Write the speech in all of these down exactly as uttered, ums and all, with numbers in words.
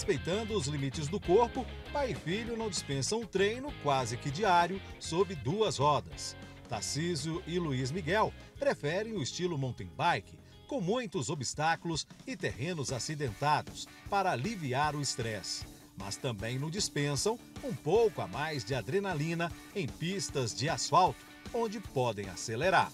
Respeitando os limites do corpo, pai e filho não dispensam um treino quase que diário sob duas rodas. Tarcísio e Luiz Miguel preferem o estilo mountain bike, com muitos obstáculos e terrenos acidentados, para aliviar o estresse. Mas também não dispensam um pouco a mais de adrenalina em pistas de asfalto, onde podem acelerar.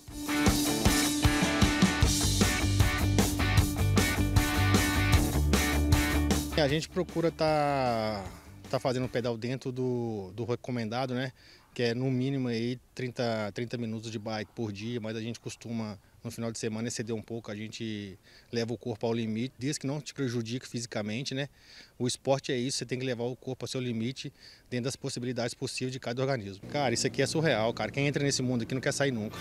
A gente procura estar tá, tá fazendo o pedal dentro do, do recomendado, né? Que é no mínimo aí trinta, trinta minutos de bike por dia, mas a gente costuma no final de semana exceder um pouco, a gente leva o corpo ao limite, desde que não te prejudique fisicamente, né? O esporte é isso, você tem que levar o corpo ao seu limite dentro das possibilidades possíveis de cada organismo. Cara, isso aqui é surreal, cara. Quem entra nesse mundo aqui não quer sair nunca.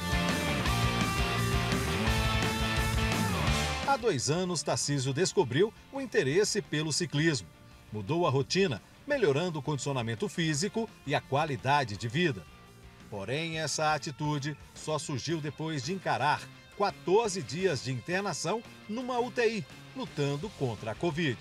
Há dois anos, Tarcísio descobriu o interesse pelo ciclismo. Mudou a rotina, melhorando o condicionamento físico e a qualidade de vida. Porém, essa atitude só surgiu depois de encarar quatorze dias de internação numa U T I, lutando contra a Covid.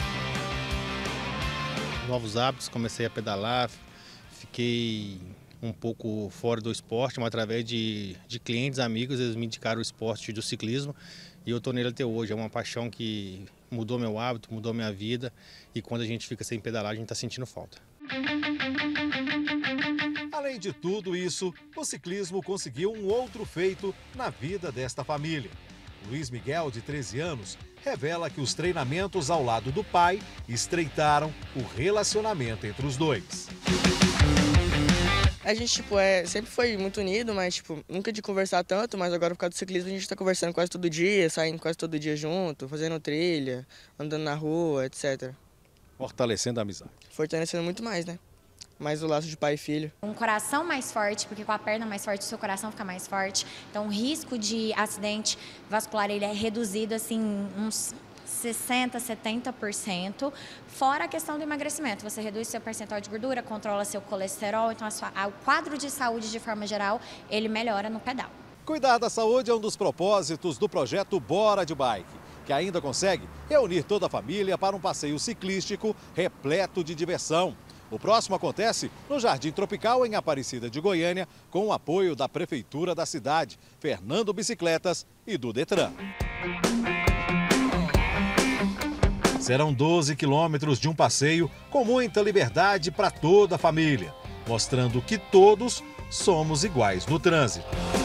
Novos hábitos, comecei a pedalar, fiquei um pouco fora do esporte, mas através de, de clientes, amigos, eles me indicaram o esporte do ciclismo e eu estou nele até hoje. É uma paixão que mudou meu hábito, mudou minha vida e quando a gente fica sem pedalar, a gente está sentindo falta. Além de tudo isso, o ciclismo conseguiu um outro feito na vida desta família. Luiz Miguel, de treze anos, revela que os treinamentos ao lado do pai estreitaram o relacionamento entre os dois. A gente, tipo, é, sempre foi muito unido, mas, tipo, nunca de conversar tanto, mas agora por causa do ciclismo a gente tá conversando quase todo dia, saindo quase todo dia junto, fazendo trilha, andando na rua, etcétera. Fortalecendo a amizade. Fortalecendo muito mais, né? Mais o laço de pai e filho. Um coração mais forte, porque com a perna mais forte, o seu coração fica mais forte. Então, o risco de acidente vascular ele é reduzido, assim, uns sessenta, setenta por cento. Fora a questão do emagrecimento. Você reduz seu percentual de gordura, controla seu colesterol. Então, a sua, a, o quadro de saúde, de forma geral, ele melhora no pedal. Cuidar da saúde é um dos propósitos do projeto Bora de Bike, que ainda consegue reunir toda a família para um passeio ciclístico repleto de diversão. O próximo acontece no Jardim Tropical, em Aparecida de Goiânia, com o apoio da Prefeitura da cidade, Fernando Bicicletas e do Detran. Serão doze quilômetros de um passeio com muita liberdade para toda a família, mostrando que todos somos iguais no trânsito.